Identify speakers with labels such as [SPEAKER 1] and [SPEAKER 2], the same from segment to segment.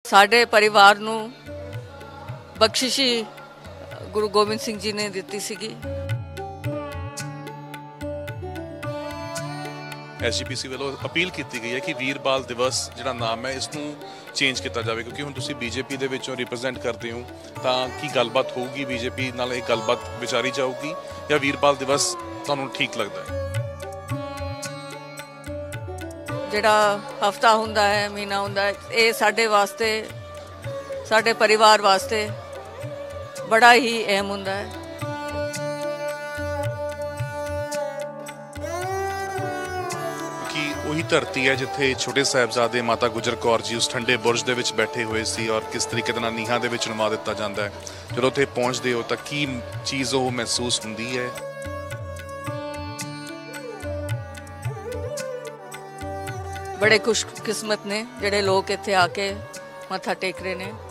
[SPEAKER 1] साडे परिवार नू बख्शिशी गुरु गोबिंद सिंह जी ने दिती सीगी।
[SPEAKER 2] SGPC वालों अपील की गई है कि वीरबाल दिवस जिहड़ा नाम है इसनू चेंज किया जाए, क्योंकि हुण तुसीं बीजेपी दे विचों रिप्रजेंट करते हो तां की गलबात होगी, बीजेपी नाल एक गलबात विचारी जाऊगी या वीरबाल दिवस तुहानूं ठीक लगदा है?
[SPEAKER 1] जिहड़ा हफ्ता हुंदा है, महीना हुंदा है, ये साडे वास्ते, साडे परिवार वास्ते बड़ा ही अहम हुंदा है।
[SPEAKER 2] ਉਹੀ ਧਰਤੀ ਹੈ ਜਿੱਥੇ ਛੋਟੇ ਸਾਹਿਬਜ਼ਾਦੇ ਮਾਤਾ ਗੁਜਰ ਕੌਰ ਜੀ ਉਸ ਠੰਡੇ ਬੁਰਜ ਦੇ ਵਿੱਚ ਬੈਠੇ ਹੋਏ ਸੀ ਔਰ ਕਿਸ ਤਰੀਕੇ ਦੇ ਨਾਲ ਨੀਹਾਂ ਦੇ ਵਿੱਚ ਨਮਾ ਦਿੱਤਾ ਜਾਂਦਾ ਹੈ। ਜਦੋਂ ਉੱਥੇ ਪਹੁੰਚਦੇ ਹੋ ਤਾਂ ਕੀ ਚੀਜ਼ ਉਹ ਮਹਿਸੂਸ ਹੁੰਦੀ ਹੈ?
[SPEAKER 1] बड़े खुशकिस्मत ने ਜਿਹੜੇ ਲੋਕ ਇੱਥੇ ਆ ਕੇ ਮੱਥਾ ਟੇਕ ਰਹੇ ਨੇ।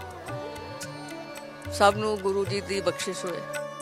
[SPEAKER 1] ਸਭ ਨੂੰ ਗੁਰੂ ਜੀ ਦੀ ਬਖਸ਼ਿਸ਼ ਹੋਏ।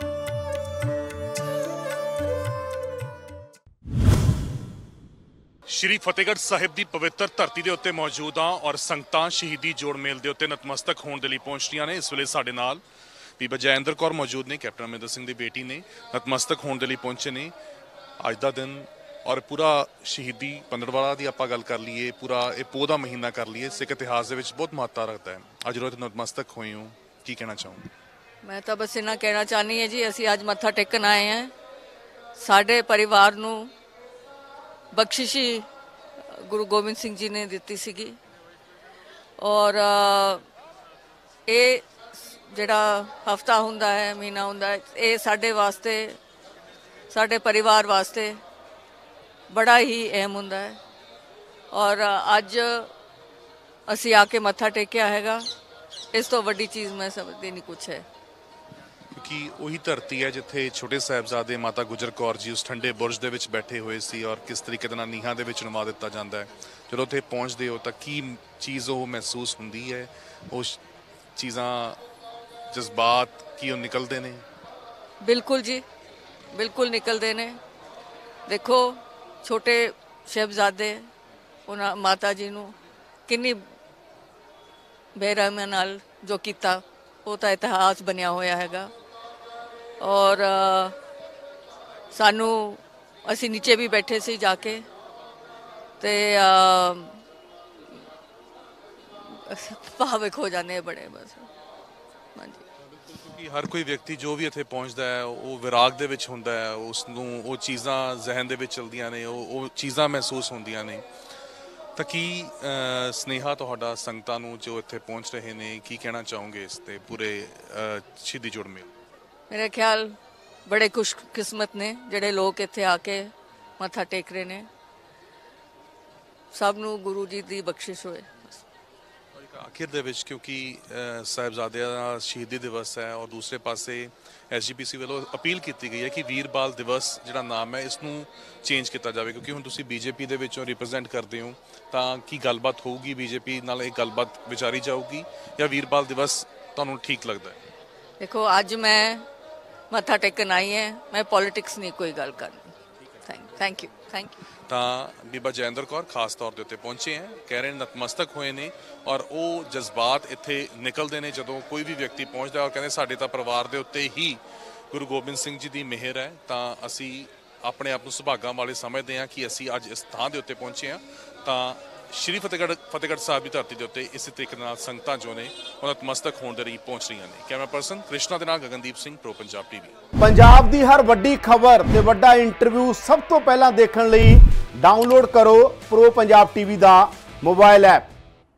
[SPEAKER 2] श्री फतेहगढ़ साहिब की पवित्र धरती के उत्ते मौजूद हाँ और संगतां शहीदी जोड़ मेल के उत्ते नतमस्तक होने के लिए पहुँच रही ने। इस वेले साडे नाल बीबा जयेंद्र कौर मौजूद ने, कैप्टन अमरिंदर सिंह की बेटी ने, नतमस्तक होने के लिए पहुंचे ने। अज का दिन और पूरा शहीदी पंदरवाड़ा की आप गल कर लीए, पूरा ये पोह का महीना कर लीए, सिख इतिहास के बहुत महत्ता रखता है। अज रोज नतमस्तक हुए हो, की कहना चाहूँगी?
[SPEAKER 1] मैं तो बस इन्ना कहना चाहनी है जी, असी अज मत्था टेकन आए हैं। साडे परिवार नू बख्शिशी गुरु गोबिंद सिंह जी ने दिती सीगी और ये जिहड़ा हफ्ता हुंदा है, महीना हुंदा है, ये साडे वास्ते, साडे परिवार वास्ते बड़ा ही अहम हुंदा है। और अज असी आके मत्था टेकिया हैगा, इस तो वड्डी चीज़ मैं समझदी नहीं कुछ है।
[SPEAKER 2] कि ਉਹੀ ਧਰਤੀ ਹੈ ਜਿੱਥੇ ਛੋਟੇ ਸਾਹਿਬਜ਼ਾਦੇ ਮਾਤਾ ਗੁਜਰ ਕੌਰ ਜੀ ਉਸ ਠੰਡੇ ਬੁਰਜ ਦੇ ਵਿੱਚ ਬੈਠੇ ਹੋਏ ਸੀ ਔਰ ਕਿਸ ਤਰੀਕੇ ਦੇ ਨਾਲ ਨੀਹਾਂ ਦੇ ਵਿੱਚ ਨਮਾ ਦਿੱਤਾ ਜਾਂਦਾ ਹੈ। ਜਦੋਂ ਉੱਥੇ ਪਹੁੰਚਦੇ ਹੋ ਤਾਂ ਕੀ ਚੀਜ਼ ਉਹ ਮਹਿਸੂਸ ਹੁੰਦੀ ਹੈ? ਉਸ ਚੀਜ਼ਾਂ ਜਜ਼ਬਾਤ ਕੀ ਉਹ ਨਿਕਲਦੇ ਨੇ?
[SPEAKER 1] बिल्कुल जी, बिल्कुल निकलते ने। देखो छोटे शहजादे उन्हां माता जी नूं किन्नी बेरहमी नाल जो कीता वो तो इतिहास बनिया होया हैगा। और सानू असी नीचे भी बैठे सी जाके ते भावुक हो जाने बड़े बस। हाँ जी,
[SPEAKER 2] क्योंकि हर कोई व्यक्ति जो भी इत्थे पहुंचता है वो विराग दे विच हुंदा है, उसनूं वो चीज़ां जहन दे विच चलदियां ने, वो चीज़ां महसूस होंदियां ने। तो की स्नेहा तुहाडा संगतां नूं जो इत्थे पहुंच रहे ने, की कहना चाहोगे इस ते पूरे शहीदी जोड़ मेल?
[SPEAKER 1] मेरे ख्याल बड़े खुशकिस्मत ने ਜਿਹੜੇ ਲੋਕ ਇੱਥੇ ਆ ਕੇ ਮੱਥਾ ਟੇਕ ਰਹੇ ਨੇ। ਸਭ ਨੂੰ ਗੁਰੂ ਜੀ ਦੀ ਬਖਸ਼ਿਸ਼ ਹੋਏ।
[SPEAKER 2] आखिर दे विच क्योंकि साहिबजादियां दा शहीदी दिवस है और दूसरे पासे SGPC वालों अपील की गई है कि वीरबाल दिवस जिहड़ा नाम है इसनू चेंज किया जाए, क्योंकि हुण तुसीं बीजेपी दे विचों रिप्रजेंट करते हो तां की गलबात होगी, बीजेपी नाल एक गलबात विचारी जाऊगी या वीरबाल दिवस तुहानूं ठीक लगदा है?
[SPEAKER 1] देखो अज मैं मत्था टेकन आई है, मैं पॉलिटिक्स नहीं कोई गल करनी। Thank you.
[SPEAKER 2] ਤਾਂ ਬੀਬਾ ਜੈਂਦਰ ਕੌਰ ਖਾਸ ਤੌਰ ਦੇ ਉੱਤੇ ਪਹੁੰਚੇ ਹੈ, ਕਹਿ ਰਹੇ ਨਤਮਸਤਕ ਹੋਏ ਨੇ ਔਰ ਉਹ ਜਜ਼ਬਾਤ ਇੱਥੇ ਨਿਕਲਦੇ ਨੇ ਜਦੋਂ ਕੋਈ ਵੀ ਵਿਅਕਤੀ ਪਹੁੰਚਦਾ ਔਰ ਕਹਿੰਦੇ ਸਾਡੇ ਤਾਂ ਪਰਿਵਾਰ ਦੇ ਉੱਤੇ ਹੀ ਗੁਰੂ ਗੋਬਿੰਦ ਸਿੰਘ ਜੀ ਦੀ ਮਿਹਰ ਹੈ। ਤਾਂ ਅਸੀਂ ਆਪਣੇ ਆਪ ਨੂੰ ਸੁਭਾਗਾਂ ਵਾਲੇ ਸਮਝਦੇ ਹਾਂ ਕਿ ਅਸੀਂ ਅੱਜ ਇਸ ਥਾਂ ਦੇ ਉੱਤੇ ਪਹੁੰਚੇ ਹਾਂ। ਤਾਂ ਸ਼੍ਰੀ ਫਤਿਹਗੜ੍ਹ ਸਾਹਿਬ ਦੀ ਧਰਤੀ ਦੇ ਉੱਤੇ ਇਸੇ ਤਰੀਕੇ ਨਾਲ ਸੰਗਤਾਂ ਜੋ ਨੇ ਉਹ ਨਤਮਸਤਕ ਹੋਣ ਦੇ ਲਈ ਪਹੁੰਚ ਰਹੀਆਂ ਨੇ। ਕੈਮਰਾ ਪਰਸਨ ਕ੍ਰਿਸ਼ਨਾ ਦੇ ਨਾਲ ਗਗਨਦੀਪ ਸਿੰਘ, ਪ੍ਰੋ ਪੰਜਾਬ ਟੀਵੀ।
[SPEAKER 3] ਪੰਜਾਬ ਦੀ ਹਰ ਵੱਡੀ ਖਬਰ ਤੇ ਵੱਡਾ ਇੰਟਰਵਿਊ ਸਭ ਤੋਂ ਪਹਿਲਾਂ ਦੇਖਣ ਲਈ डाउनलोड करो प्रो पंजाब टीवी दा मोबाइल ऐप।